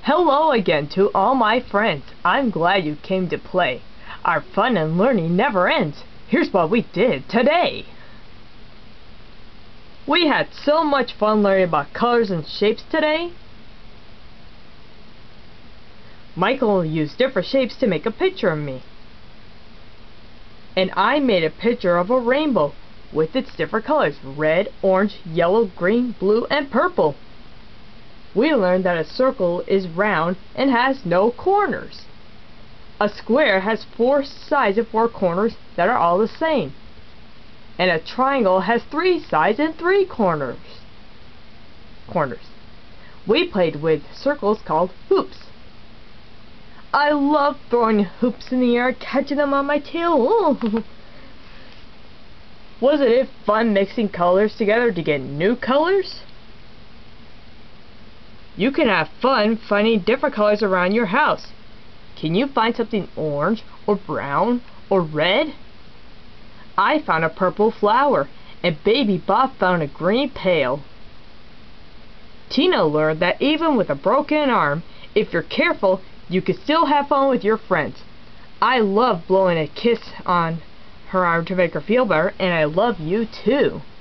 Hello again to all my friends. I'm glad you came to play. Our fun and learning never ends. Here's what we did today. We had so much fun learning about colors and shapes today. Michael used different shapes to make a picture of me. And I made a picture of a rainbow with its different colors: red, orange, yellow, green, blue, and purple. We learned that a circle is round and has no corners. A square has 4 sides and 4 corners that are all the same. And a triangle has 3 sides and 3 corners. We played with circles called hoops. I love throwing hoops in the air and catching them on my tail. Wasn't it fun mixing colors together to get new colors? You can have fun finding different colors around your house. Can you find something orange or brown or red? I found a purple flower, and Baby Bob found a green pail. Tina learned that even with a broken arm, if you're careful, you can still have fun with your friends. I love blowing a kiss on her arm to make her feel better, and I love you too.